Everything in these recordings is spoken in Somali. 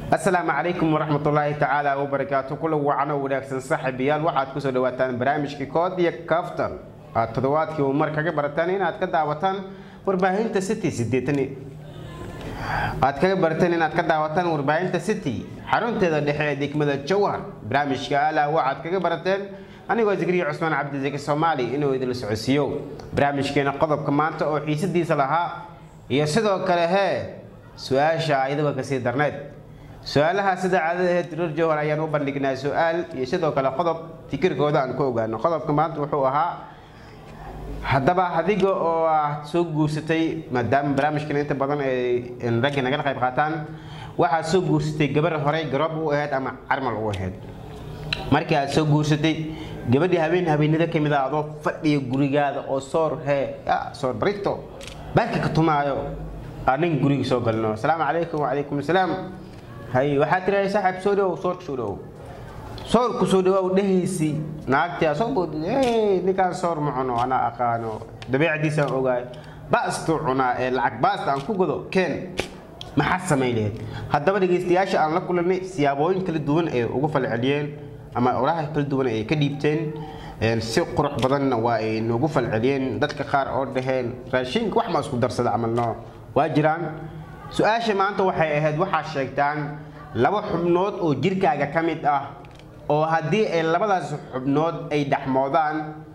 السلام عليكم ورحمة الله تعالى وبركاته. كل وعنا وناكسن صاحبيال waxaad ku soo dhawaataan barnaamijka Koodiya Kaftan toddobaadkii uu markaa barataan inaad ka daawataan warbaahinta City 80 aad kaga barataan inaad ka daawataan warbaahinta City xarunteeda dhexe ee degmada Jowhar. barnaamijka ala waxaad kaga barataan anigoo Zikriya Cusmaan Cabdi Soomaali inuu idin socodsiiyo barnaamijkeena qodobka maanta oo xiisadiisa lahaa iyo sidoo kale su'aasha ayadaba ka sii darneed su'aalaha sida caadada reer Jowhar ayaan u bandhignaa su'aal iyo sidoo kale qodob fikirkooda aan ku ogaano. qodobka maanta wuxuu ahaa hadaba adiga oo soo guursatay maadaama barnaamijkan inta badan ay ragga naga qayb qaataan waxa soo guursatay gabar hore garab u ahayd ama armal u ahayd markii aad soo guursatay gabadhii habeenada kamid ah adoo fadhiyo gurigaada oo soor barito barka ka tumaayo anin guriga soo galno. assalaamu calaykum wa calaykum assalaam. hay waxaad tiraahdaa saaxiib soo dhaw soor ku soo dhaw dhehaysi naagta soo bood ninkaan soor ma cuno ana aqaano dabeecadiisa ogaay baasto cuna ee lacag baasta aan ku godo keen maxaa sameeyay. haddaba dhageystayaasha aan la kulanay siyaabooyin kala duwan ee ugu falceliyeen ama oraha kala duwan ee ka dhiibteen si qurux badan waa ay noogu falceliyeen. dadka qaar oo dhaheen raashinka wax ma isku darsada amalno waa jiraan. su'aasha maanta waxay ahayd waxa sheegtaan laba xubnood oo jirkaaga kamid ah oo hadii ay labadaas xubnood ay dhaxmoodaan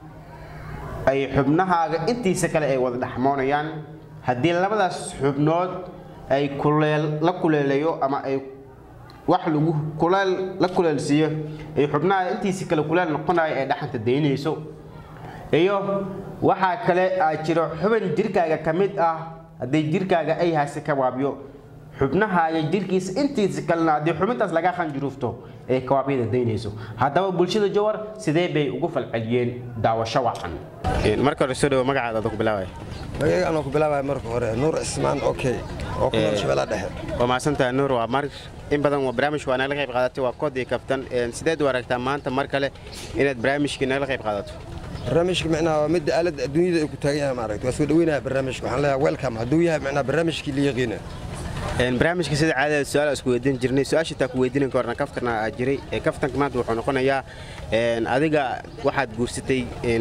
ay xubnahaaga intiisa kale ay wada dhaxmoonayaan. hadii labadaas xubnood ay la kuleelayo ama ay wax lagu la kuleelsiyo ay xubnaha intiisa kale kuleel noqonayo ay dhaxanta deynayso. iyo waxa kale jiro xubin jirkaaga kamid ah hadii jirkaaga ay haase ka waabiyo xubnahaaga jirkiisa intiisa kalena hadii xubintaas laga qanjurufto ee kawaabida deynayso. haddaba bulshada Jowhar sidee bay ugu falceliyeen daawasho wacan. marka hore soo dhaw magacaada ku bilaabay magacaada aan ku bilaabay marka hore Nuur Ismaan oo ku nool Shabeellaha Dhexe. waa maasanta Nuur waa mar in badan waa barnaamij waa naga qayb qaadatay waa Koodiya Kaftan sideed u aragtaa maanta mar kale inaad barnaamijka naga qayb qaadato. barnaamijka macnaha mid aalad adduunyada ay ku taagan yahay maaragtay waa soo dhaweynaa barnaamijka waxaan leeyahay welcome hadduu yahay macnaha barnaamijkii la yaqiina barnaamijka sida caadada su'aal isku weydiin jirnay su'aasha taa ku weydiin karna kaftarna jiray kaftanka maanta wuxuu noqonayaa adiga waxaad guursatay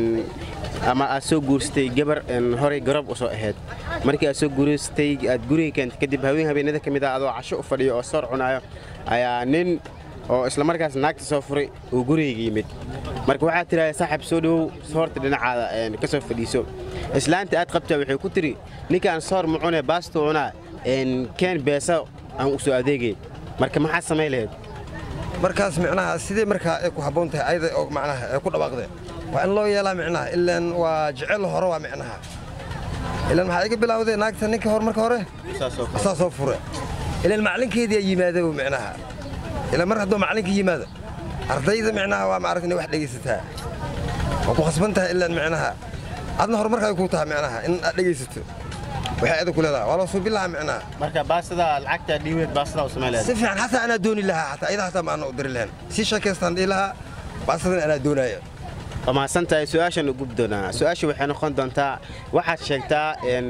ama aad soo guursatay gabar hore garab u soo ahayd markii aad soo guursatay aad guriga keentay kadib habeenada kamid ah adoo casho u fadhiyo oo soor cunayo ayaa nin oo isla markaas naagta soo furay oo guriga yimid. marka waxaad tiraahdaa saaxiib soo dhaw soorta dhinacaada ka soo fadhiiso. islaanta aad qabtaa waxay ku tiri ninkaan soor ma cunay baasto cunaa keen beesa aan u soo adeegay. marka maxaa sameey lahayd markaas macnaha sidee marka ay ku haboon tahay ayda oo macnaha ay ku dhawaaqday waa in loo yeelaa macnaha ilaan waa jecel hore waa macnaha ilaan maxay iga bilowday naagta ninka hore marka hore soo furay ilaan macalinkeedii ay yimaado macnaha ilaan mar haddoo macalinka yimaado ardayda macnaha waa maaragtay wax dhageysataa oo ku khasbantahay ilaan macnaha adna hore marka ay ku tahay macnaha in aad dhageysato waxay aad ku leedahay wala soo bilaha macnaha marka baasada lacagta dhiiweed baasada u sameeyay si fiican xataa ana dooni lahaa xataa ida xataa ma ana u diri lahayn si shakeystaan ilaha baasada ana doonaya. ama santaay su'aashan ugu guddoonaa su'aashu waxay noqon doontaa waxaad sheegtaa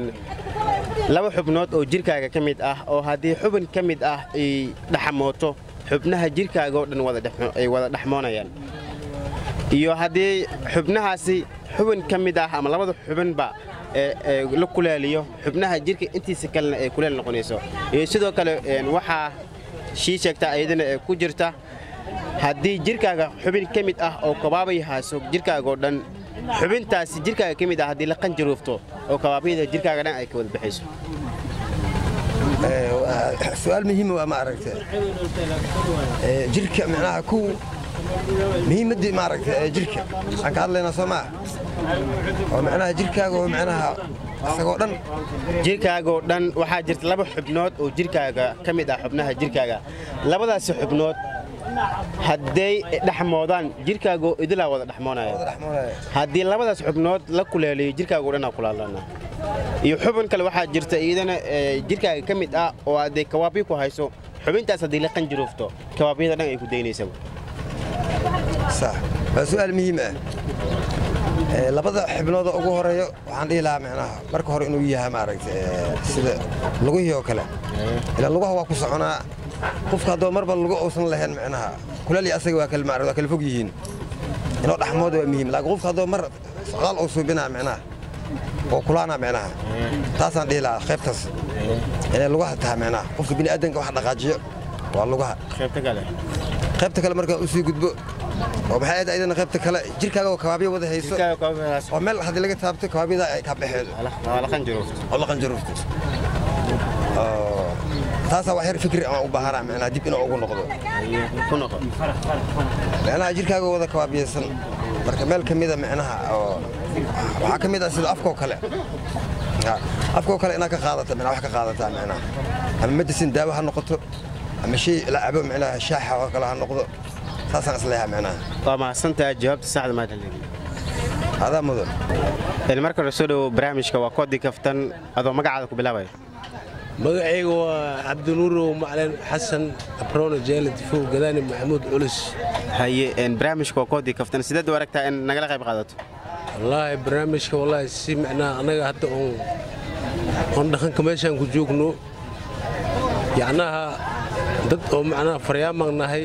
laba xubnood oo jirkaaga kamid ah oo hadii xubin kamid ah ay dhaxmooto xubnaha jirkaaga oo dhan wada dhaxmoonayaan iyo hadii xubnahaasi xubin kamid ah ama labada xubinba la kuleeliyo xubnaha jirka intiisa kalena ay kuleel noqonayso. iyo sidoo kale waxa sheegtaa ayadana ku jirta hadii jirkaaga xubin kamid ah oo kabaabay haaso jirkaaga oo dhan xubintaasi jirkaaga kamid ah hadii la qanjirufto oo kabaabida jirkaaga dhan ay ka wada baxayso. سؤال مهم وما عرفت جركة معناها كو مهم مدي ما عرفت جركة أنك قال لنا سماع ومعناها جركة ومعناها سقودن جركة قودن وحاجرت لبا حبنود وجركة كميدا حبناها جركة لبدا حبنود haday dhaxmoodaan jirkaaga idila wada dhaxmoonaya hadii labadaas xubnood la kuleeliyo jirkaaga oo dhan kulaalana. iyo xubin kale waxa jirta iyadana jirkaaga kamid ah oo aad kawaabi ku hayso xubintaas hadii la qanjirufto kawaabida dhan ay ku deynayso. صح سؤال مهم labada xubnood ugu horeeyo waxaan dhihi lahaa macnaha marka hore inuu yahay ma aragtay sida lugaha oo kale ila lugaha waa ku soconaa qofka haddoo marba lagu uusan lahayn micnaha kuleel iyo asaga waa kala fog yihiin inuu dhaxmooda waa muhiim laakiin qofka haddoo mar socdaal uu suubinaa micnaha oo kulaana micnaha taasaan dhihi lahaa qaybtaas inay lugaha tahay micnaha qofka bini'aadanka wax dhaqaajiyo waa lugaha qaybta kale markaa u sii gudbo oo maxay ahayd ayadana qaybta kale jirkaaga oo kabaabyo wada hayso oo meel haddii laga taabto kabaabyada ay ka baxeedo oo la qanjaruufto taasaa wax yar fikri aan u baahanaa micnaha dib inuu ugu noqdo micnaha jirkaaga wada kabaabyaysan marka meel ka mida micnaha oo waxaa ka mid ah sida afkoo kale inaad ka qaadata micnaha wax ka qaadataa micnaha ama medicine daawo ha noqoto ama shay la cabo micnaha shaaxa oo kale ha noqdo saasaan isleeyahay micnaha waa mahadsantahay jawaabta saxda maad helin adaa mudan marka hore soo dhawo barnaamijka waa koodii kaftan adoo magacaada ku bilaabaya magacayga waa cabdinuurow macalin xasan abrona jeelad fow gadaani maxamuud culus haye barnaamijka waa koodii kaftan sideed u aragtaa in nagala qayb qaadato wallaahi barnaamijka wallaahi si macnaha annaga hadda oon dhaqanka meeshaan ku joogno yacnaha dad oo macnaha faryaamaan nahay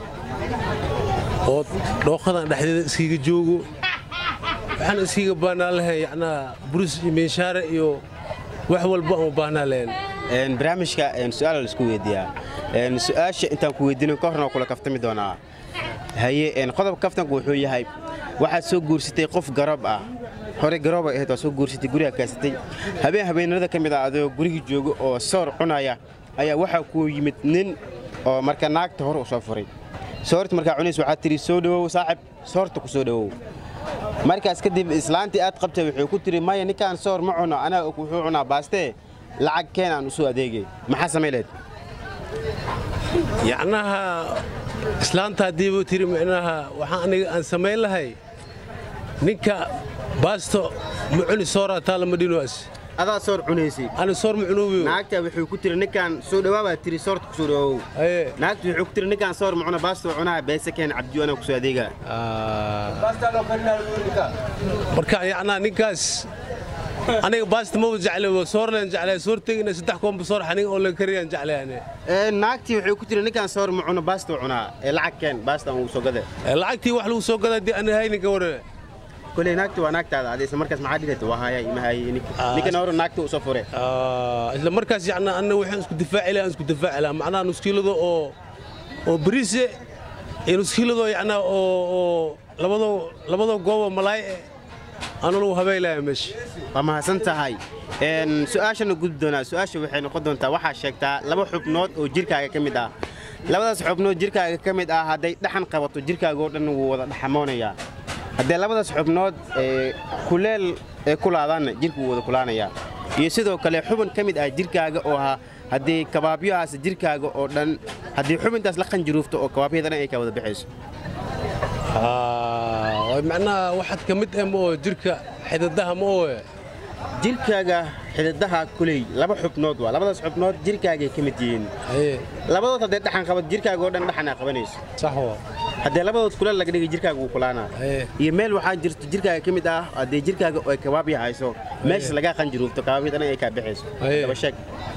oo dhooqadan dhexdeeda iskiga joogo waxaan iskiga baahnaa lahayn yacnaha buris iyo meeshaare iyo wax walba aan u baahnaa lahayn barnaamijka su'aal la isku weydiiyaa su'aasha intaan ku weydiino ka horna kula kaftami doonaa haye qodobka kaftanku wuxuu yahay waxaad soo guursatay qof garoob ah hore garoob ay ahayd waa soo guursatay guriga kaasatay habeenada ka mid ah adoo gurigii joogo oo soor cunaya ayaa waxaa ku yimid nin oo marka naagta hore u soo furay soorta markaa cunays waxaad tiri soo dhawow saaxib soorta ku soo dhawow markaas kadib islaantii aad qabtay wuxuu ku tiri maya ninkaan soor ma cuno anaa wuxuu cunaa baastee lacag keen aan u soo adeegay maxaa samayleed yacnaha islaanta haddii buu tiri micnaha waxaan aniga aan samayn lahay ninka baasto ma cuni sooraa taa lama dhinoas adaa soor cunaysay ana soor ma cunuubiyo naagta wuxuu ku tiri ninkaan soo dhawaabaa tiri soorta ku soo dhawow naagta wuxuu ku tiri ninkaan soor ma cuna baasto cunaa beesa keen cabdiyo anaa ku soo adeegaa marka yacnaa ninkaas aniga baasta ma jeclay soorleen jeclay soor tegina 3 koomba soor xanig oo la kariyaan jeclay naagtii wuxuu ku tiri ninkaan soor ma cuno baasto cunaa lacag keen baasta uu soo gaday lacagtii wax lagu soo gaday dii ana haynin ka waree كلي ناكتو وناكتا هذا اسم مركز معادلته وهاي ما هي نيكن أورو ناكتو وصفورة إذا مركز يعني أنا وحنا نسكت دفاع له نسكت دفاع له معناه نسكيله ذو أو بريسة نسكيله ذو يعني أو لبضو جوا ملاي أنا لو هبيله مش فما حسنت هاي إن سؤال شنو قدنا سؤال شو وحين قدنا تا واحد شكتا لما حب نوت وجيركا كمدا لما حب نوت جيركا كمدا هذا دحن قبض جيركا قردن وحمونيا haddee labadaas xubnood kuleel kulaadana jirku wada kulaanaya iyo sidoo kale xubin ka mid ah jirkaaga oo ahaa haddii kabaabyahaas jirkaaga oo dhan haddii xubintaas la qanjiruufto oo kabaabyadana ay ka wada baxayso macnaha waxaad ka mid ah oo jirka xidadaha ma oo jirkaaga xidadaha kuley laba xubnood waa labadaas xubnood jirkaaga ka mid yihiin labadood haddee dhaxan qabad jirkaaga oo dhan dhaxana qabanayso sax waa haddee labadood kuleel laga dhigay jirkaaga uu kulaanaa iyo meel waxaa jirto jirkaaga ka mid ah haddii jirkaaga ay kabaabya hayso meeshaas lagaa qanjiruufto kabaabyadana ay kaa baxayso daba sheeg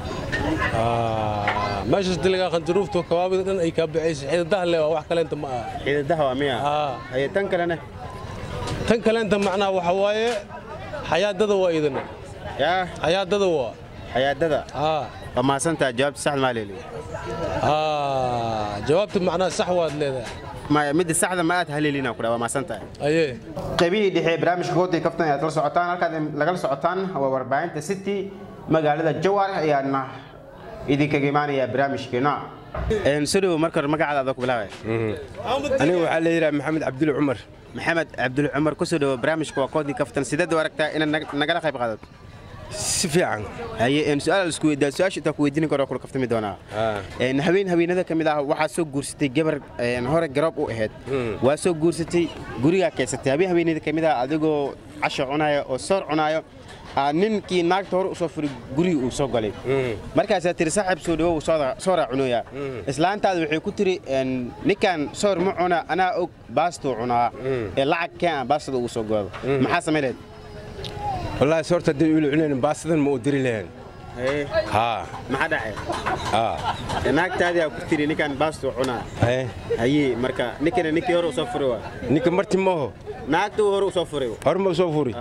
meeshaas haddii lagaa qanjiruufto kabaabyada dhan ay kaa baxayso xidadaha le waa wax kaleenta ma aha xidadaha waa miya haye tan kaleenta macnaha waxa waaye xayaadada waa idana yaa xayaadada waa xayaadada waa mahadsantaha jawaabta saxda maa leeli jawaabta macnaha sax waad leedahay ما مدة ساعة ما أتهللينا كذا وما سنتها. أيه. قبيل دحين برامج كوتي كفتن يا تلص عطان هالكذا لقل سعطان هو 40 تستي مقالة الجوار يعني إذا كجماني يا برامج كنا. نسلو مركز مقعد هذاك بلاوي. أنا وعلي محمد عبد العمر. محمد عبد العمر كسلو برامج كوتي كفتن سدد ورقة إن نقل خيب قادت. سفيعا هي إن سؤال السكويد ده سؤال شو تكويدين كرا كل كفتة مدونا إن هبين هذا كم ده واحد سوق جورستي جبر إن هورك جراب وإهد وسوق جورستي جوريا كيستي هبين هذا كم ده أديكو 10 عناية أو صار عناية نين كي ناق تور وصفر جوري وسوق عليه مركز ترسحب سودو وصار عناية إسلام تاد وحي كتري إن نكان صار معنا أنا أو باستو عنا اللعب كان باستو وسوق ما حسملت والله صورت الدنيا عنين باسدن ما أدري لين Hey. ها ما حدا عيب ها هناك تادي كتير نكان باستو عنا ايه هي مركا نكي هرو صفروا ninka marti maaho naagtu hore u soo furay horma soo furi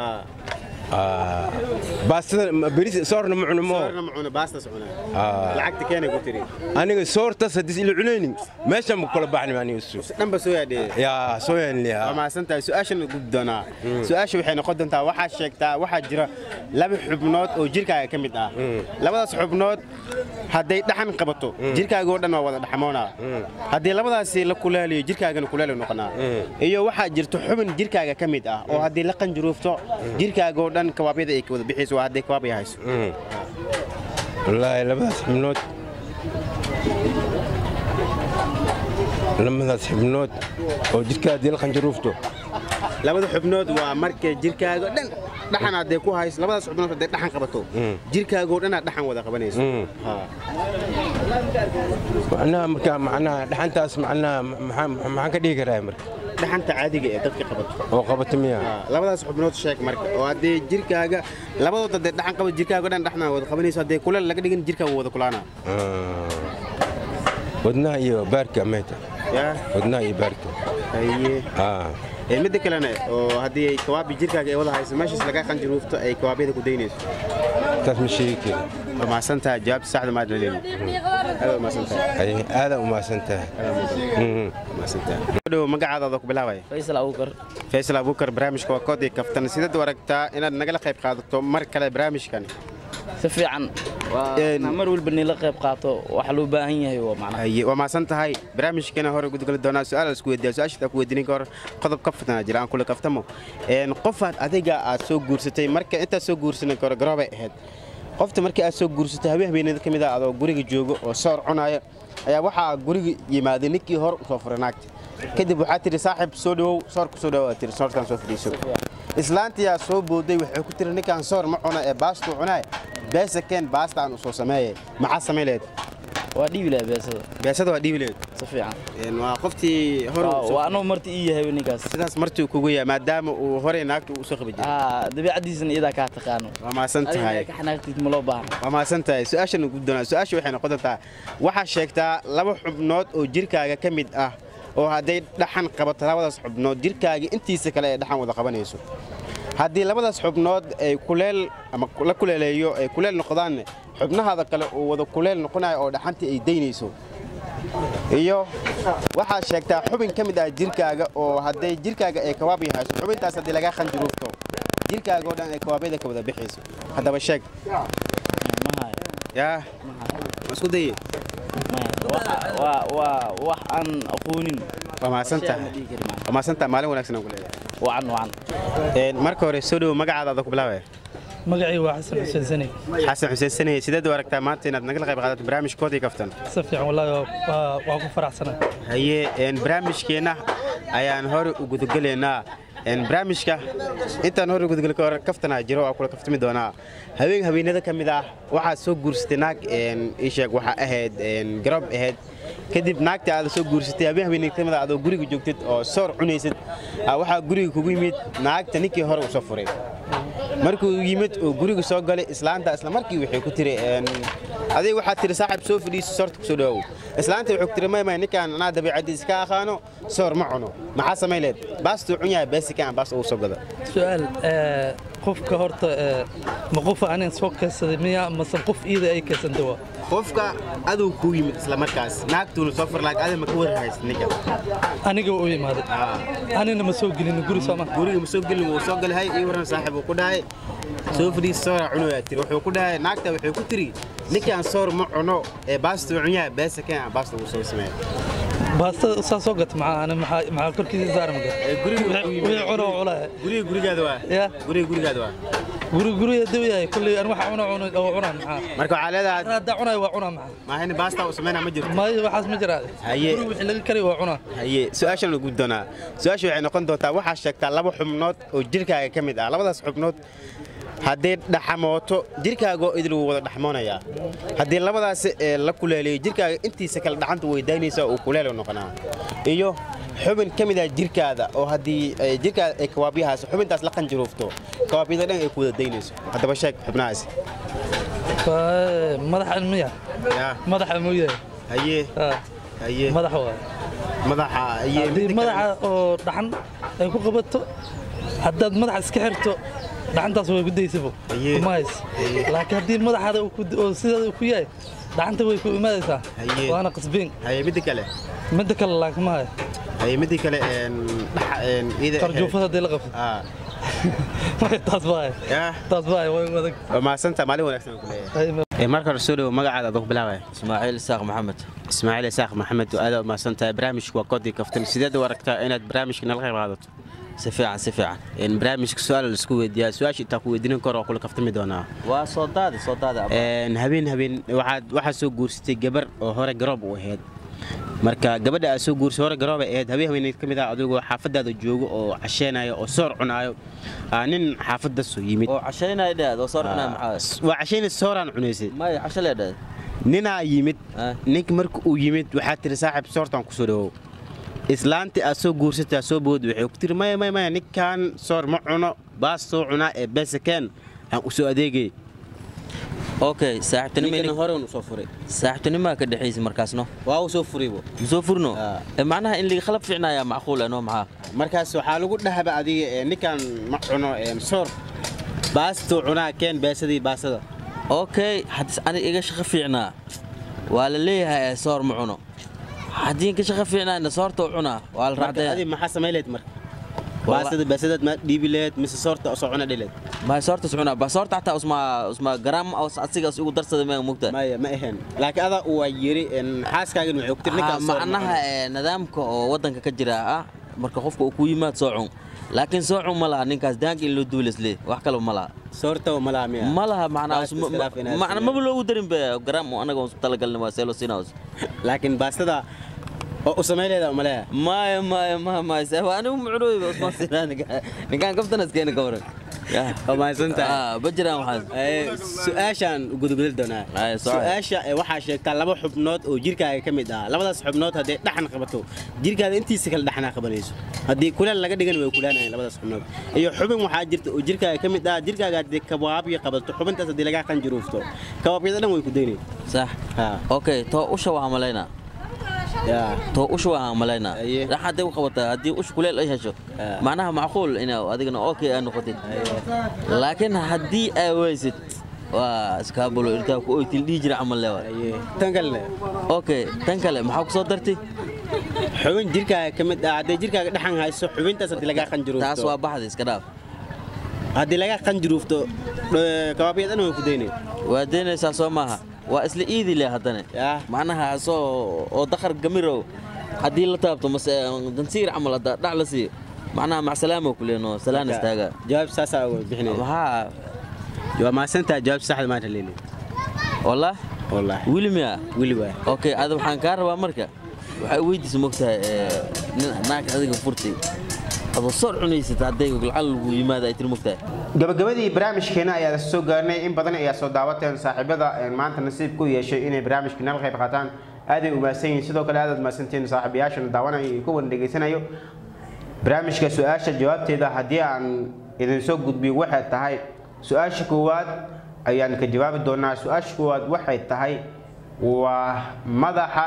baastada beris soorna ma cuno maaho soorna ma cuno baastas cunaa lacagta keenay ku tiri aniga soortaas hadii ila cunaynin meesha ma kala baxni maani isu dhanba soo yaadhee yaa soo yaanliya ma santaa su'aashan ugu doonaa su'aasha waxay noqon doontaa waxa sheegtaa waxa jira laba xubnood oo jirkaaga ka mid ah labadaas xubnood hadday dhaxan qabato jirkaaga oo dhan waa wada dhaxmoonaa haddii labadaasi la kulaaliyo jirkaagana kulaali noqonaa iyo waxa jirto xubin jirkaaga ka mid ah oo haddii la qanjuruufto jirkaaga oo dhan kawaabyada ay ka wada bixiyso waa hadday kawaab yahayso wallaahi labadaas xubnood oo jirka haddii la qanjuruufto labada xubnood waa markay jirkaaga dhan dhaxan hadday ku hayso labadaas xubnood hadday dhaxan qabato jirkaaga oo dhan dhaxan wada qabanayso macnaha dhaxantaas maxaan ka dhihi karaa marka dhaxanta caadiga ee dadka qabato oo qabato miya labadaas xubnood sheeg marka oo haddii jirkaaga labadood hadday dhaxan qabato jirkaaga dhan dhaxna wada qabanayso hadday kuleel laga dhigin jirkaaga wada kulaana wadnaha iyo baarka meeta wadnaha iyo baarka midda kalena oo haddii ay kawaabi jirkaaga ay wada hayso meeshaas laga qanjuruufto ay kawaabyada ku daynayso taas ma sheegi kari waa mahadsantahay jawaabta saxda maad leeyahay aada u mahadsantahay dhow magacaada ku bilaabaya Faisal Abuukar barnaamijka waa kood iyo kaftan sidaad u aragtaa inaad nagala qayb qaadato mar kale barnaamijkan si fiican mar walba la qayb qaato waxa loo baahan yahay waa mahadsantahay barnaamijkeena hore gudgal doonaa su'aal isku weydiiyo su'aasha ku weydiin karo qodob ka fadana jiraan kula kaftamo qofaad adiga aad soo guursatay marka inta soo guursan karo garoobe ahayd qofta markii aad soo guursatay habeenada kamid ah adoo guriga joogo oo soor cunaya ayaa waxa guriga yimaaday ninkii hor u soo furanaagtay kadib waxa tiri saaxib soo dhaw soor ku soo dhaw tiri soortan soo fadhiiso islaantii yaa soo booday waxay ku tiri ninkan soor ma cuna ee baasto cunay beesa keen baasta aan u soo sameeyay maxaa sameeyleed waa dhiibilaa beesada waa dhiibileed si fiican waa qoftii hore waa anoo marti ii yahay ninkaas sidaas martii kugu yahay maadaama uu hore naagtu u soo qabay dabiicadiisana iyada ka taqaano waa maasantahay ka xanaaqtid ma loo baahna waa maasantahay su'aashan ugu doonaa su'aasha waxay noqon doontaa waxa sheegtaa laba xubnood oo jirkaaga ka mid ah oo hadday dhaxan qabato labadaas xubnood jirkaaga intiisa kale ay dhaxan wada qabanayso haddii labadaas xubnood ay kuleel ama la kuleeleeyo ay kuleel noqdaan xubnahaada kale oo wada kuleel noqonayo oo dhaxantii ay daynayso iyo waxa sheegtaa xubin ka mid ah jirkaaga oo hadday jirkaaga ay kawaab yahayso xubintaas haddii laga qanjuruufto jirkaaga oo dhan ay kawaabyada ka wada bixayso haddaba sheeg yaa isku daye wax aan aqoonin waa maasantahay maalin wanaagsan aan ku leeyahay wacan marka hore soo dhow magacaada ku bilaabaya magacii waa xasan xuseen sani xasan xuseen sani sideed u aragtaa maanta inaad nagala qayb qaadato barnaamijkoodii kaftan si fiican wallaahi waa ku faraxsana haye barnaamijkeena ayaan hore u gudagalaynaa barnaamijka intaan hore gudgal ka hor kaftana jiro oo kula kaftami doonaa habeenada ka mid ah waxaad soo guursatay naag ii sheeg waxa ahayd garoob ahayd kadib naagta aad soo guursatay habeenada ka mid ah adoo guriga joogtid oo soor cunaysid waxaa guriga kugu yimid naagta ninkii hore u soo furay markuu yimid oo guriga soo galay islaanta isla markii waxay ku tiri adiga waxaad tiri saaxib soo fadhiiso soorta ku soo dhawow islaanta waxay ku tiri may ninkaan anaa dabiicadiisa ka aqaano soor ma cuno maxaa samayleed baastuu cun yahay beesikaan baas ugu soo gada su'aal qofka horta ma qof aanan soo kaysaday miya mase qof iida ay kaysantay waa qofka aduu ku yimid isla markaas naagtuuna soo furlaag adiga ma ka warhayst ninka aniga u yimaaday anina ma soo gelin guri sooma guriga ma soo gelin wuu soo galay ii waran saaxiib uu ku dhahay soo fadhiis soor cuno tiri wuxuu ku dhahay naagta waxay ku tiri ninkaan soor ma cuno ee baastuu cun yahay beesa keen baasta ugu soo sameeyay baasta soo gat maxaa korkiisa saaran gurigaada waa guriga dib yahay kulli aan waxa cunaa maxaa marka waxa leedahay hada cunaa waa cunaa maxaa ma hayna baasta u sameeyna ma jirto ma waxaas ma jiraa haye wixii laga kari waa cunaa haye su'aashan ugu doonaa su'aashu waxay noqon doontaa waxa sheegtaa laba xubnood oo jirkaaga ka mid ah labadaas xubnood haddii dhaxamooto jirkaaga oo idil wada dhaxmoonaya haddii labadaas la kuleeliyo jirkaaga intiisa kala dhaxanta way daynaysaa oo kuleel noqonaa iyo xubin ka mid ah jirkaada oo haddii jirkaada ay kawaabyahaas xubintaas la qanjiruufto kawaabyada dhan ay ku wada daynayso haddaba sheeg xubnahaasi madaxa miya madaxa miya haye haye madaxa waa madaxa haye madaxa oo dhaxan ay ku qabato haddaad madaxa iska xirto dhaxantaas way ku daysabo mays laakiin haddii madaxaada oo sidaada ku yahay dhaxanta way ku imaadaysaa waana qasbiin haye midda kale laakiin ma haye midda kale ida tarjuufada dee la qabto taas baa way wadag ma santa maalin wanaagsan ku leeyahay marka soo dhaw magacaada aad ku bilaabay ismaaciil isaaq maxamed aad ma santa barnaamijku waa koodii kaftan sideed u aragtaa inaad barnaamijka nala qayb qaadato si fiican barnaamijka su'aal la isku weydiiyaa su'aasha inta ku weydiin karo oo kula kaftami doonaa waa soo daadi habeen waxaa soo guursatay gabar oo hore garoob u ahayd marka gabadha aad soo guursay hore garoob ahayd habeen ka mid ah adigoo xaafadaada joogo oo casheenayo oo soor cunaayo nin xaafada soo yimid oo casheenayo dhaad oo soor cunaayo maxaa waa casheen sooraan cunaysay ma cashale dhaad nina yimid ninka marka uu yimid waxaa tiri saaxiib soortan ku soo dhawow islaantii aad soo guursatay soo bood waxay ku tiri maya ninkan soor ma cuno baas soo cunaa ee beesakeen aan u soo adeegay okay saaxiibtinimo hore uu soo furay saaxiibtinimo ka dhaxaysi markaasno waa uu soo furaybo soo furno macnaha in liga khalad fiicnaya macquul ah maxaa markaas waxaa lagu dhahaba adiga ninkan ma cuno soor baas soo cunaa keen beesadii baasada okay hadis ani iga shaqo fiicnaa waa la leeyahay soor ma cuno haddii ka shaqo fiicnaa soorta cunaa waa la raacday adii maxaa sameeyleed marka baasada ma dhiibileed mise soorta soo cuna dhileed ما صورت سعونا بصورت حتى اسمها جرام أو أصيغ أسوق درس ما مقطع ما إهن لكن هذا هو يري إن حاس كأنه يكتر لك معناها نظامك ودنك كجراء مركخوفك وكوي ما تصعون لكن صعون ملا نكاس دانك اللي دولس ليه وحكلو ملا صورته وملا ميا ملا معناها معناها ما بلو درين بجرام وأنا قوم طلق لنا سيلو سيناوس لكن بس هذا وسمعي له ملا ما سوى أنا معروي بس ما سيرانك نكان كفتنا سكين كورك ما سنت بجرا waxaan su'aashan ugu doonaa su'aasha waxa sheegtaa laba xubnood oo jirkaaga kamid ah labadaas xubnood hadii dhaxan qabato jirkaaga intiisa kala dhaxana qabanayso hadii kulal laga dhigan way kulaanayeen labadaas xubnood iyo xubin waxa jirta oo jirkaaga kamid ah jirkaaga hadii kabaab iyo qabato xubintaas hadii laga qanjiruufto kabaabyada dhan way ku deynay sax okay to usha waa malayna تو وشو عملنا لحد وقبض هدي وش كل أي شيء معناها معقول إنه أدينا أوكي أنا قتل لكن هدي أويست واسكابلو إرتاح كوي تلدي جرا عمل له تنقل أوكي تنقل محاك صدرتي حوين جيركا كمد عادي جيركا دحن هاي سو حوين تاس هدي لقى خنجروف تاسوا بحد إسكراف هدي لقى خنجروف تو كوابيت أنا وكديني وديني ساسوا معها وأصل إيدي له هذانا معناها سو أو دخر جميرو هدي اللي تابته مس دنسير عمل هذا دعلسي معناها مع سلامة كلنا سلام استاجا جواب ساسا بحنا ها جواب ما سنت جواب صح ما تليني والله ويلميا ويلوا أوكي هذا محن كهرباء أمريكا ويدي سموكسها ناك هذيك فرتي هذا صار عنيسة هدي والعل ويماذا يتر مكتئ gabagabadii barnaamijkeena ayaa soo gaarnay in badan ayaa soo daawateen saaxiibada maanta nasiib ku yeeshay inay barnaamijka nala qayb qaataan aad ay u maasan yihiin sidoo kale aad maasantiin saaxiibayaashana daawanaya iyo kuwan dhageysanayo barnaamijka su'aasha jawaabteeda haddii aan idin soo gudbiyo waxay tahay su'aasha koowaad ayaan ka jawaabi doonaa su'aasha koowaad waxay tahay waa madaxa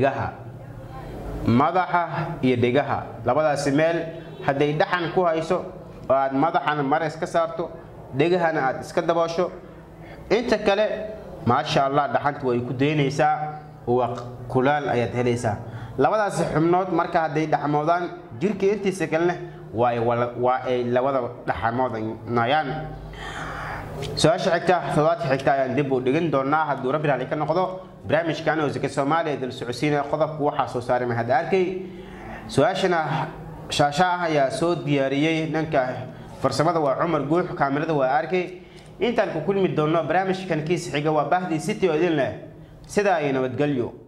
iyo dhegaha labadaas meel haday dhaxan ku hayso aad madaxana mar iska saarto dhegahana aad iska daboosho inta kale ma sha Allah dhaxantu way ku deynaysaa oo kulaal ayaad helaysaa labadaas xubnood marka haday dhaxmoodaan jirka intiisa kale waa ay labada dhaxmood nayaan su'aasha xigta ayaan dib u dhigin doonaa hadduu rabbi raali ka noqdo barnaamijkan oo zaka Soomaaliya dal Socodsiina qodobku waxa soo saaray mahad arkay su'aashana shaashaha ayaa soo diyaariyay dhanka farsamada waa Umar Guux kaamirada waa arkay intaan ku kulmi doono barnaamijkan kiis xiga waa Bahdi City oo idin leh sida ay nabadgelyo